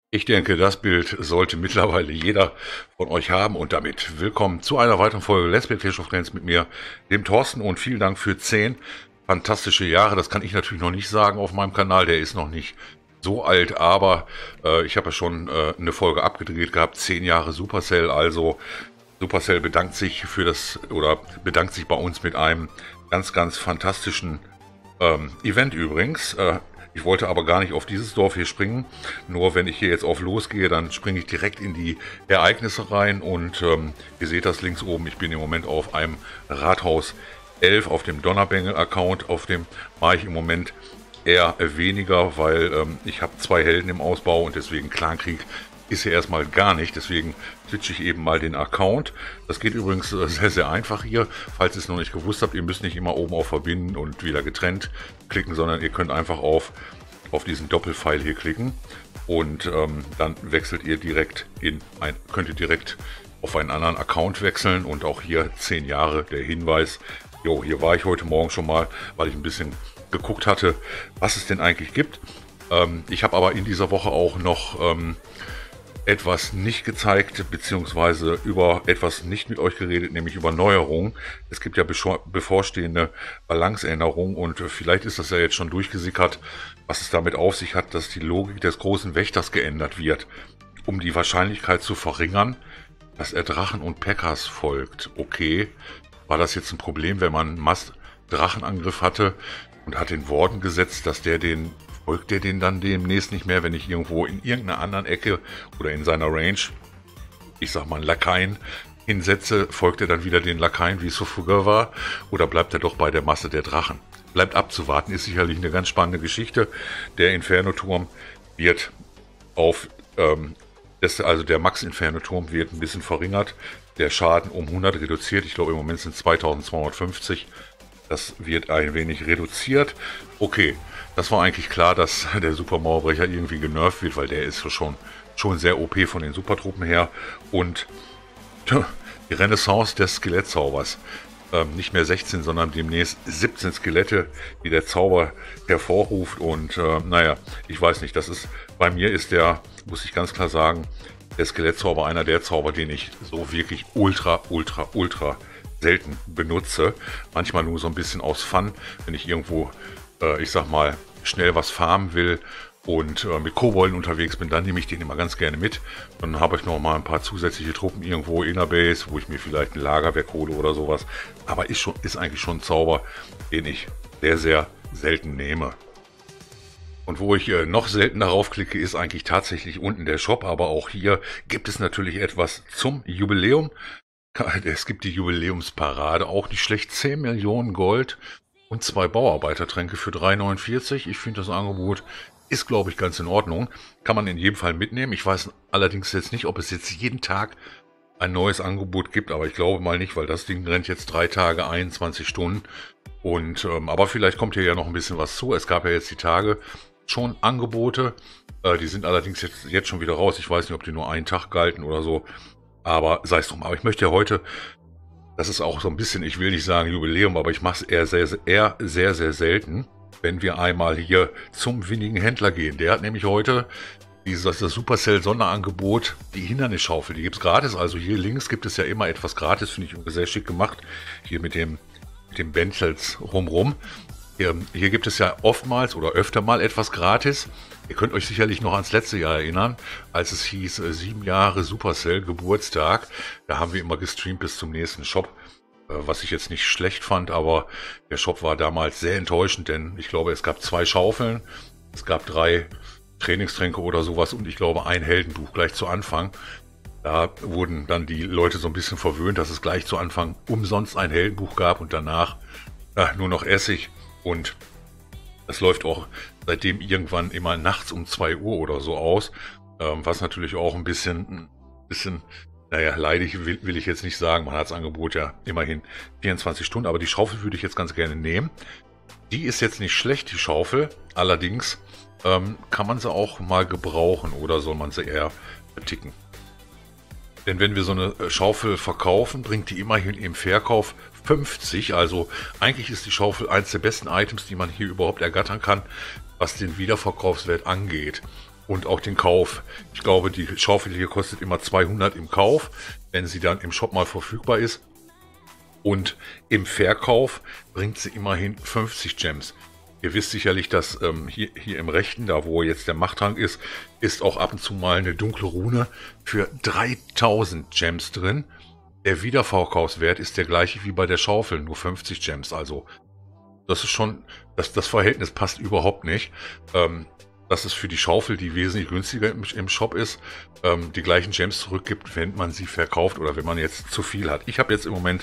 Ich denke, das Bild sollte mittlerweile jeder von euch haben und damit willkommen zu einer weiteren Folge Let's Play Clash of Clans mit mir, dem Thorsten, und vielen Dank für 10 fantastische Jahre. Das kann ich natürlich noch nicht sagen auf meinem Kanal, der ist noch nicht so alt, aber ich habe ja schon eine Folge abgedreht gehabt, 10 Jahre Supercell, also Supercell bedankt sich für das, oder bedankt sich bei uns mit einem ganz fantastischen Event übrigens. Ich wollte aber gar nicht auf dieses Dorf hier springen. Nur wenn ich hier jetzt auf losgehe, dann springe ich direkt in die Ereignisse rein. Und ihr seht das links oben. Ich bin im Moment auf einem Rathaus 11 auf dem Donnerbengel-Account. Auf dem mache ich im Moment eher weniger, weil ich habe 2 Helden im Ausbau und deswegen Clankrieg ist hier erstmal gar nicht, deswegen switche ich eben mal den Account. Das geht übrigens sehr einfach hier, falls ihr es noch nicht gewusst habt. Ihr müsst nicht immer oben auf Verbinden und wieder getrennt klicken, sondern ihr könnt einfach auf diesen Doppelpfeil hier klicken und dann wechselt ihr direkt könnt ihr direkt auf einen anderen Account wechseln. Und auch hier 10 Jahre der Hinweis. Jo, hier war ich heute Morgen schon mal, weil ich ein bisschen geguckt hatte, was es denn eigentlich gibt. Ich habe aber in dieser Woche auch noch etwas nicht gezeigt, beziehungsweise über etwas nicht mit euch geredet, nämlich über Neuerungen. Es gibt ja bevorstehende Balanceänderungen und vielleicht ist das ja jetzt schon durchgesickert, was es damit auf sich hat, dass die Logik des großen Wächters geändert wird, um die Wahrscheinlichkeit zu verringern, dass er Drachen und Packers folgt. Okay, war das jetzt ein Problem, wenn man Drachenangriff hatte und hat den Warden gesetzt, dass folgt der den dann demnächst nicht mehr, wenn ich irgendwo in irgendeiner anderen Ecke oder in seiner Range, ich sag mal Lakaien, hinsetze, folgt er dann wieder den Lakaien, wie es so früher war, oder bleibt er doch bei der Masse der Drachen? Bleibt abzuwarten, ist sicherlich eine ganz spannende Geschichte. Der Inferno-Turm wird also der Max-Inferno-Turm wird ein bisschen verringert, der Schaden um 100 reduziert, ich glaube im Moment sind es 2250. Das wird ein wenig reduziert. Okay, das war eigentlich klar, dass der Supermauerbrecher irgendwie genervt wird, weil der ist schon sehr OP von den Supertruppen her. Und die Renaissance des Skelettzaubers. Nicht mehr 16, sondern demnächst 17 Skelette, die der Zauber hervorruft. Und naja, ich weiß nicht, bei mir ist muss ich ganz klar sagen, der Skelettzauber einer der Zauber, den ich so wirklich ultra selten benutze. Manchmal nur so ein bisschen aus Fun, wenn ich irgendwo, ich sag mal, schnell was farmen will und mit Kobolden unterwegs bin, dann nehme ich den immer ganz gerne mit. Dann habe ich noch mal ein paar zusätzliche Truppen irgendwo in der Base, wo ich mir vielleicht ein Lagerwerk hole oder sowas. Aber ist eigentlich schon ein Zauber, den ich sehr selten nehme. Und wo ich noch selten darauf klicke, ist eigentlich tatsächlich unten der Shop. Aber auch hier gibt es natürlich etwas zum Jubiläum. Es gibt die Jubiläumsparade, auch nicht schlecht, 10 Millionen Gold und 2 Bauarbeitertränke für 3,49. Ich finde, das Angebot ist, glaube ich, ganz in Ordnung. Kann man in jedem Fall mitnehmen. Ich weiß allerdings jetzt nicht, ob es jetzt jeden Tag ein neues Angebot gibt, aber ich glaube mal nicht, weil das Ding rennt jetzt 3 Tage, 21 Stunden. Und aber vielleicht kommt hier ja noch ein bisschen was zu. Es gab ja jetzt die Tage schon Angebote. Die sind allerdings jetzt schon wieder raus. Ich weiß nicht, ob die nur einen Tag galten oder so. Aber sei es drum. Aber ich möchte ja heute, das ist auch so ein bisschen, ich will nicht sagen Jubiläum, aber ich mache es eher sehr selten, wenn wir einmal hier zum winnigen Händler gehen. Der hat nämlich heute das Supercell Sonderangebot, die Hindernisschaufel, die gibt es gratis. Also hier links gibt es ja immer etwas gratis, finde ich sehr schick gemacht. Hier mit dem Benchels rumrum. Hier gibt es ja oftmals oder öfter mal etwas gratis. Ihr könnt euch sicherlich noch ans letzte Jahr erinnern, als es hieß 7 Jahre Supercell Geburtstag. Da haben wir immer gestreamt bis zum nächsten Shop, was ich jetzt nicht schlecht fand, aber der Shop war damals sehr enttäuschend, denn ich glaube, es gab 2 Schaufeln, es gab 3 Trainingstränke oder sowas und ich glaube ein Heldenbuch gleich zu Anfang. Da wurden dann die Leute so ein bisschen verwöhnt, dass es gleich zu Anfang umsonst ein Heldenbuch gab und danach nur noch Essig. Und das läuft auch seitdem irgendwann immer nachts um 2 Uhr oder so aus, was natürlich auch ein bisschen, naja, leidig will ich jetzt nicht sagen. Man hat das Angebot ja immerhin 24 Stunden, aber die Schaufel würde ich jetzt ganz gerne nehmen. Die ist jetzt nicht schlecht, die Schaufel, allerdings kann man sie auch mal gebrauchen oder soll man sie eher verticken. Denn wenn wir so eine Schaufel verkaufen, bringt die immerhin im Verkauf 50. Also eigentlich ist die Schaufel eines der besten Items, die man hier überhaupt ergattern kann, was den Wiederverkaufswert angeht. und auch den Kauf. Ich glaube, die Schaufel hier kostet immer 200 im Kauf, wenn sie dann im Shop mal verfügbar ist. Und im Verkauf bringt sie immerhin 50 Gems. Ihr wisst sicherlich, dass hier im rechten, da wo jetzt der Machttrank ist auch ab und zu mal eine dunkle Rune für 3000 Gems drin. Der Wiederverkaufswert ist der gleiche wie bei der Schaufel, nur 50 Gems. Also das ist schon, das Verhältnis passt überhaupt nicht. Dass es für die Schaufel, die wesentlich günstiger im Shop ist, die gleichen Gems zurückgibt, wenn man sie verkauft oder wenn man jetzt zu viel hat. Ich habe jetzt im Moment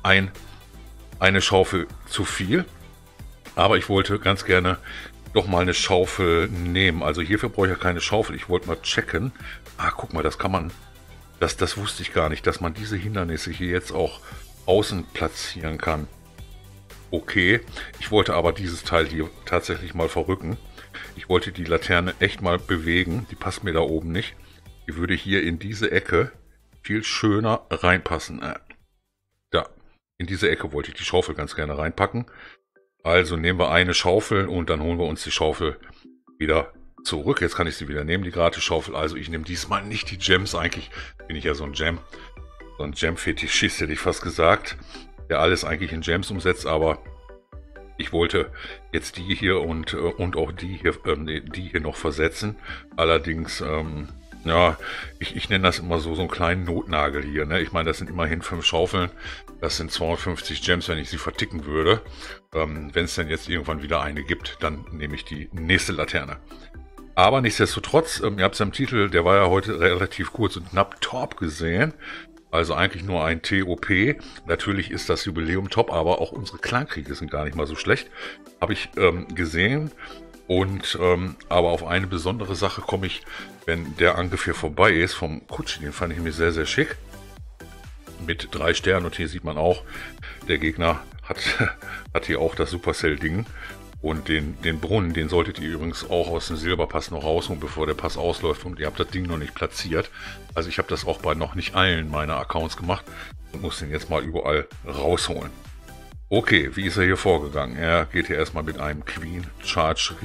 eine Schaufel zu viel, aber ich wollte ganz gerne doch mal eine Schaufel nehmen. Also hierfür brauche ich ja keine Schaufel. Ich wollte mal checken. Ah, guck mal, das kann man, das wusste ich gar nicht, dass man diese Hindernisse hier jetzt auch außen platzieren kann. Okay, ich wollte aber dieses Teil hier tatsächlich mal verrücken. Ich wollte die Laterne echt mal bewegen. Die passt mir da oben nicht. Die würde hier in diese Ecke viel schöner reinpassen. Da, in diese Ecke wollte ich die Schaufel ganz gerne reinpacken. Also nehmen wir eine Schaufel und dann holen wir uns die Schaufel wieder zurück. Jetzt kann ich sie wieder nehmen, die Gratis-Schaufel. Also ich nehme diesmal nicht die Gems. Eigentlich bin ich ja so ein Gem-Fetischist, hätte ich fast gesagt, der alles eigentlich in Gems umsetzt, aber ich wollte jetzt die hier und auch die hier noch versetzen. Allerdings, ja, ich nenne das immer so einen kleinen Notnagel hier. Ne? Ich meine, das sind immerhin 5 Schaufeln. Das sind 250 Gems, wenn ich sie verticken würde. Wenn es dann jetzt irgendwann wieder eine gibt, dann nehme ich die nächste Laterne. Aber nichtsdestotrotz, ihr habt es am Titel, der war ja heute relativ kurz und knapp, Top gesehen. Also eigentlich nur ein TOP. Natürlich ist das Jubiläum top, aber auch unsere Clankriege sind gar nicht mal so schlecht. Habe ich gesehen. Und aber auf eine besondere Sache komme ich, wenn der Angriff hier vorbei ist, vom Kutschi. Den fand ich mir sehr, sehr schick. Mit 3 Sternen. Und hier sieht man auch, der Gegner hat hier auch das Supercell-Ding. Und den Brunnen, den solltet ihr übrigens auch aus dem Silberpass noch rausholen, bevor der Pass ausläuft. Und ihr habt das Ding noch nicht platziert. Also ich habe das auch bei noch nicht allen meiner Accounts gemacht. Und muss den jetzt mal überall rausholen. Okay, wie ist er hier vorgegangen? Er geht hier erstmal mit einem Queen Charge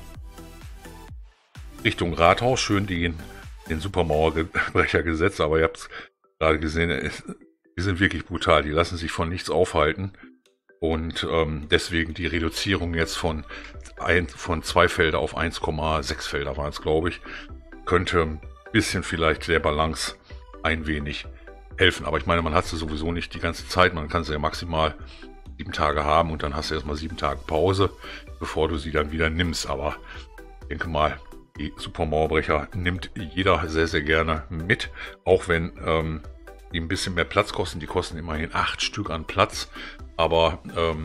Richtung Rathaus. Schön den Supermauerbrecher gesetzt. Aber ihr habt es gerade gesehen, die sind wirklich brutal. Die lassen sich von nichts aufhalten. Und deswegen die Reduzierung jetzt von 2 Felder auf 1,6 Felder waren es, glaube ich, könnte ein bisschen vielleicht der Balance ein wenig helfen. Aber ich meine, man hat sie sowieso nicht die ganze Zeit. Man kann sie ja maximal 7 Tage haben und dann hast du erstmal 7 Tage Pause, bevor du sie dann wieder nimmst. Aber ich denke mal, die Supermauerbrecher nimmt jeder sehr, sehr gerne mit. Auch wenn die ein bisschen mehr Platz kosten. Die kosten immerhin 8 Stück an Platz. Aber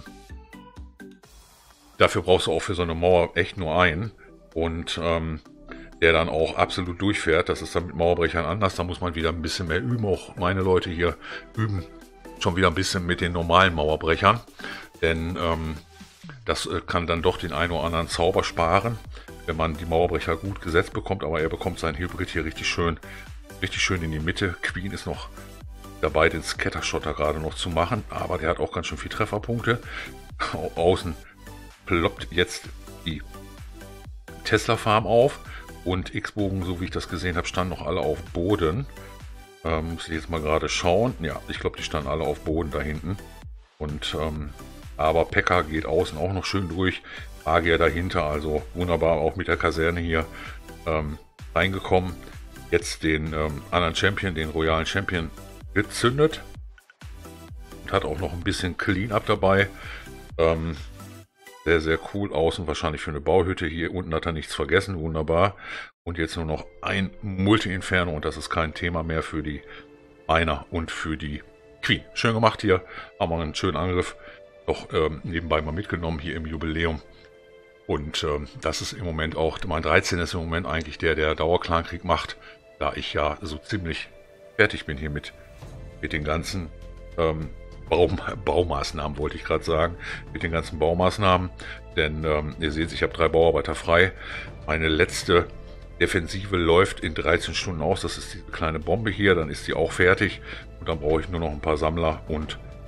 dafür brauchst du auch für so eine Mauer echt nur einen. Und der dann auch absolut durchfährt. Das ist dann mit Mauerbrechern anders. Da muss man wieder ein bisschen mehr üben. Auch meine Leute hier üben schon wieder ein bisschen mit den normalen Mauerbrechern. Denn das kann dann doch den einen oder anderen Zauber sparen, wenn man die Mauerbrecher gut gesetzt bekommt. Aber er bekommt seinen Hybrid hier richtig schön in die Mitte. Queen ist noch dabei, den Scattershotter gerade noch zu machen, aber der hat auch ganz schön viel Trefferpunkte. Außen ploppt jetzt die Tesla-Farm auf und X-Bogen, so wie ich das gesehen habe, standen noch alle auf Boden. Muss ich jetzt mal gerade schauen. Ja, ich glaube, die standen alle auf Boden da hinten. Und aber Pekka geht außen auch noch schön durch. Magier dahinter, also wunderbar auch mit der Kaserne hier reingekommen. Jetzt den anderen Champion, den royalen Champion, gezündet und hat auch noch ein bisschen Clean-Up dabei. Sehr, sehr cool. Außen wahrscheinlich für eine Bauhütte. Hier unten hat er nichts vergessen. Wunderbar. Und jetzt nur noch ein Multi-Inferno und das ist kein Thema mehr für die Miner und für die Queen. Schön gemacht hier. Haben wir einen schönen Angriff doch nebenbei mal mitgenommen hier im Jubiläum. Und das ist im Moment auch, mein 13 ist im Moment eigentlich der Dauerclankrieg macht, da ich ja so ziemlich fertig bin hier mit den ganzen Baumaßnahmen, wollte ich gerade sagen. Mit den ganzen Baumaßnahmen. Denn ihr seht, ich habe 3 Bauarbeiter frei. Meine letzte Defensive läuft in 13 Stunden aus. Das ist diese kleine Bombe hier. Dann ist die auch fertig. Und dann brauche ich nur noch ein paar Sammler und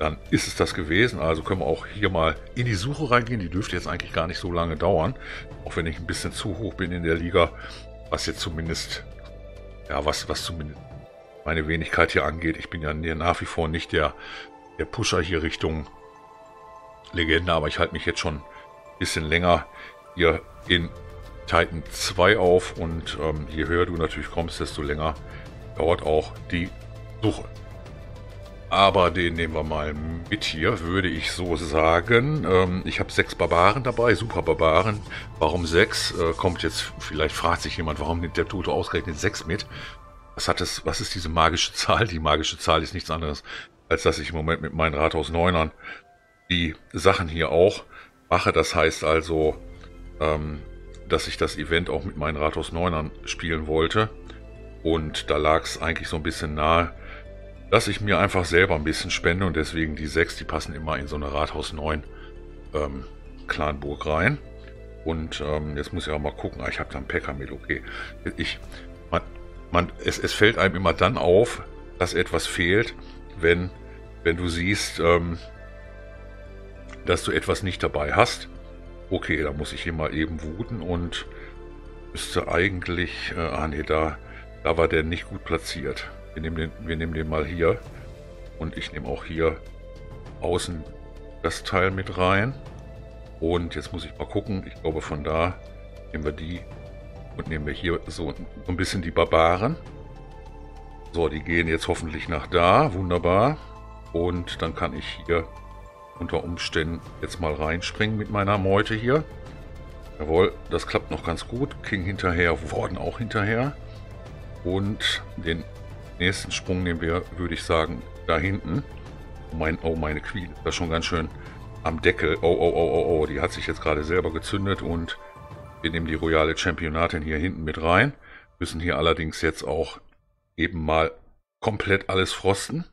dann ist es das gewesen. Also können wir auch hier mal in die Suche reingehen. Die dürfte jetzt eigentlich gar nicht so lange dauern, auch wenn ich ein bisschen zu hoch bin in der Liga, was jetzt zumindest, ja, was zumindest meine Wenigkeit hier angeht. Ich bin ja nach wie vor nicht der Pusher hier Richtung Legende, aber ich halte mich jetzt schon ein bisschen länger hier in Titan 2 auf, und je höher du natürlich kommst, desto länger dauert auch die Suche. Aber den nehmen wir mal mit hier, würde ich so sagen. Ich habe 6 Barbaren dabei, Super Barbaren. Warum 6? Kommt jetzt, vielleicht fragt sich jemand, warum nimmt der Tote ausgerechnet 6 mit? Was ist diese magische Zahl? Die magische Zahl ist nichts anderes, als dass ich im Moment mit meinen Rathaus 9ern die Sachen hier auch mache. Das heißt also, dass ich das Event auch mit meinen Rathaus 9ern spielen wollte. Und da lag es eigentlich so ein bisschen nahe, dass ich mir einfach selber ein bisschen spende, und deswegen die 6, die passen immer in so eine Rathaus 9 Clanburg rein. Und jetzt muss ich auch mal gucken, ich habe da einen Packer mit, okay. Es fällt einem immer dann auf, dass etwas fehlt, wenn du siehst, dass du etwas nicht dabei hast. Okay, da muss ich hier mal eben wuten und müsste eigentlich, nee, da war der nicht gut platziert. Wir nehmen den mal hier, und ich nehme auch hier außen das Teil mit rein. Und jetzt muss ich mal gucken, ich glaube von da nehmen wir die und nehmen wir hier so ein bisschen die Barbaren. So, die gehen jetzt hoffentlich nach da, wunderbar. Und dann kann ich hier unter Umständen jetzt mal reinspringen mit meiner Meute hier. Jawohl, das klappt noch ganz gut. King hinterher, Warden auch hinterher. Und den nächsten Sprung nehmen wir, würde ich sagen, da hinten. Oh, meine Queen ist da schon ganz schön am Deckel. Oh, die hat sich jetzt gerade selber gezündet, und wir nehmen die royale Championatin hier hinten mit rein. Müssen hier allerdings jetzt auch eben mal komplett alles frosten.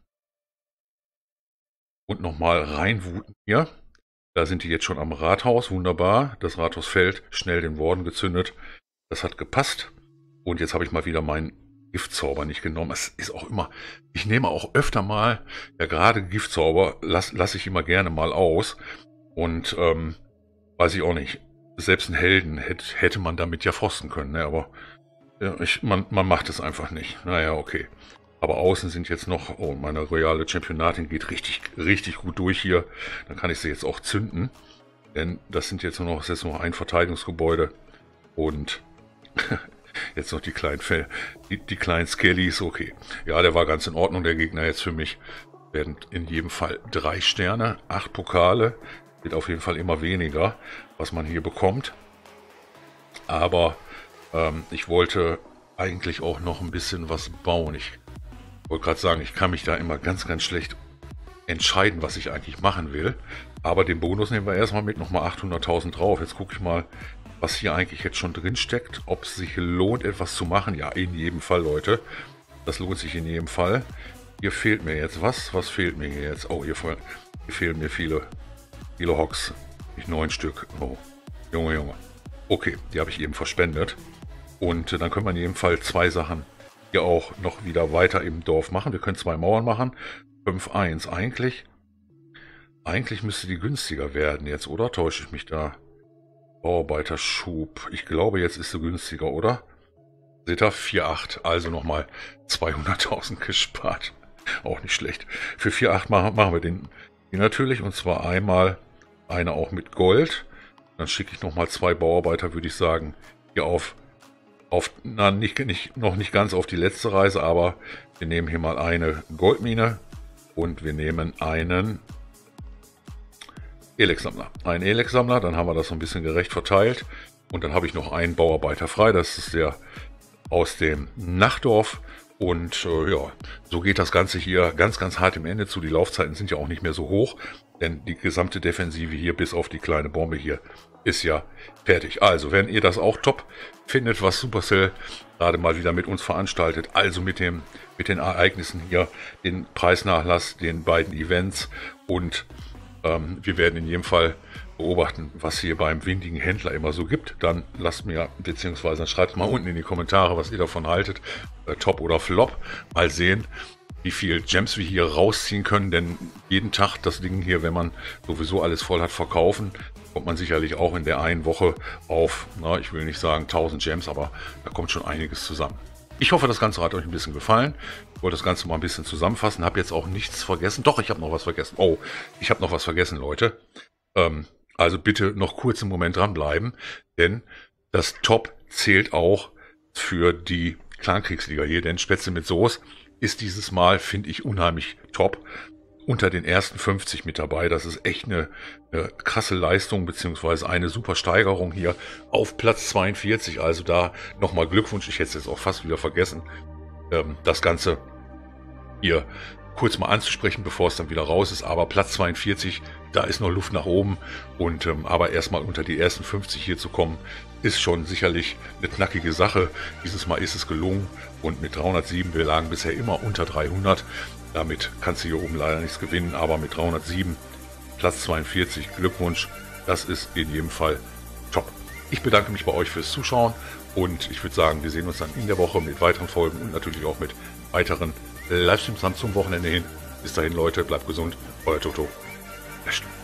Und nochmal reinwuten hier. Da sind die jetzt schon am Rathaus, wunderbar. Das Rathaus fällt, schnell den Warden gezündet. Das hat gepasst. Und jetzt habe ich mal wieder meinen Giftzauber nicht genommen. Es ist auch immer, ich nehme auch öfter mal, ja, gerade Giftzauber lasse ich immer gerne mal aus. Und weiß ich auch nicht, selbst einen Helden hätte man damit ja frosten können, ne? Aber ja, man macht es einfach nicht. Naja, okay. Aber außen sind jetzt noch, oh, meine royale Championatin geht richtig gut durch hier. Dann kann ich sie jetzt auch zünden. Denn das ist jetzt nur noch ein Verteidigungsgebäude. Und jetzt noch die kleinen die kleinen Skellies, okay. Ja, der war ganz in Ordnung, der Gegner jetzt für mich. Werden in jedem Fall 3 Sterne, 8 Pokale. Wird auf jeden Fall immer weniger, was man hier bekommt. Aber ich wollte eigentlich auch noch ein bisschen was bauen. Ich wollte gerade sagen, ich kann mich da immer ganz schlecht entscheiden, was ich eigentlich machen will. Aber den Bonus nehmen wir erstmal mit, nochmal 800.000 drauf. Jetzt gucke ich mal, was hier eigentlich jetzt schon drin steckt. Ob es sich lohnt, etwas zu machen. Ja, in jedem Fall, Leute. Das lohnt sich in jedem Fall. Hier fehlt mir jetzt was. Was fehlt mir hier jetzt? Oh, hier fehlen mir viele Hocks. Nicht 9 Stück. Oh, Junge. Okay, die habe ich eben verspendet. Und dann können wir in jedem Fall 2 Sachen hier auch noch wieder weiter im Dorf machen. Wir können 2 Mauern machen. 5-1. Eigentlich müsste die günstiger werden jetzt, oder? Täusche ich mich da? Bauarbeiterschub. Ich glaube, jetzt ist sie günstiger, oder? Seht ihr? 4,8. Also nochmal 200.000 gespart. Auch nicht schlecht. Für 4,8 machen wir den natürlich. Und zwar einmal eine auch mit Gold. Dann schicke ich nochmal 2 Bauarbeiter, würde ich sagen, hier noch nicht ganz auf die letzte Reise, aber wir nehmen hier mal eine Goldmine und wir nehmen einen Elex-Sammler. Ein Elex-Sammler, dann haben wir das so ein bisschen gerecht verteilt. Und dann habe ich noch einen Bauarbeiter frei, das ist der aus dem Nachtdorf. Und ja, so geht das Ganze hier ganz hart im Ende zu. Die Laufzeiten sind ja auch nicht mehr so hoch, denn die gesamte Defensive hier bis auf die kleine Bombe hier ist ja fertig. Also, wenn ihr das auch top findet, was Supercell gerade mal wieder mit uns veranstaltet, also mit den Ereignissen hier, den Preisnachlass, den beiden Events, und wir werden in jedem Fall beobachten, was hier beim windigen Händler immer so gibt, dann lasst mir, beziehungsweise schreibt mal unten in die Kommentare, was ihr davon haltet, top oder flop. Mal sehen. wie viel Gems wir hier rausziehen können, denn jeden Tag das Ding hier, wenn man sowieso alles voll hat, verkaufen, kommt man sicherlich auch in der einen Woche auf, na, ich will nicht sagen 1000 Gems, aber da kommt schon einiges zusammen. Ich hoffe, das Ganze hat euch ein bisschen gefallen. Ich wollte das Ganze mal ein bisschen zusammenfassen, habe jetzt auch nichts vergessen. Doch, ich habe noch was vergessen. Oh, ich habe noch was vergessen, Leute. Also bitte noch kurz einen Moment dranbleiben, denn das Top zählt auch für die Clankriegsliga hier, denn Spätzle mit Soße ist dieses Mal, finde ich, unheimlich top. Unter den ersten 50 mit dabei. Das ist echt eine krasse Leistung, beziehungsweise eine super Steigerung hier auf Platz 42. Also da nochmal Glückwunsch. Ich hätte es jetzt auch fast wieder vergessen, das Ganze hier kurz mal anzusprechen, bevor es dann wieder raus ist. Aber Platz 42, da ist noch Luft nach oben. Und aber erstmal unter die ersten 50 hier zu kommen, ist schon sicherlich eine knackige Sache. Dieses Mal ist es gelungen und mit 307, wir lagen bisher immer unter 300. Damit kannst du hier oben leider nichts gewinnen, aber mit 307, Platz 42, Glückwunsch, das ist in jedem Fall top. Ich bedanke mich bei euch fürs Zuschauen und ich würde sagen, wir sehen uns dann in der Woche mit weiteren Folgen und natürlich auch mit weiteren Livestreams dann zum Wochenende hin. Bis dahin, Leute, bleibt gesund, euer Toto. Best.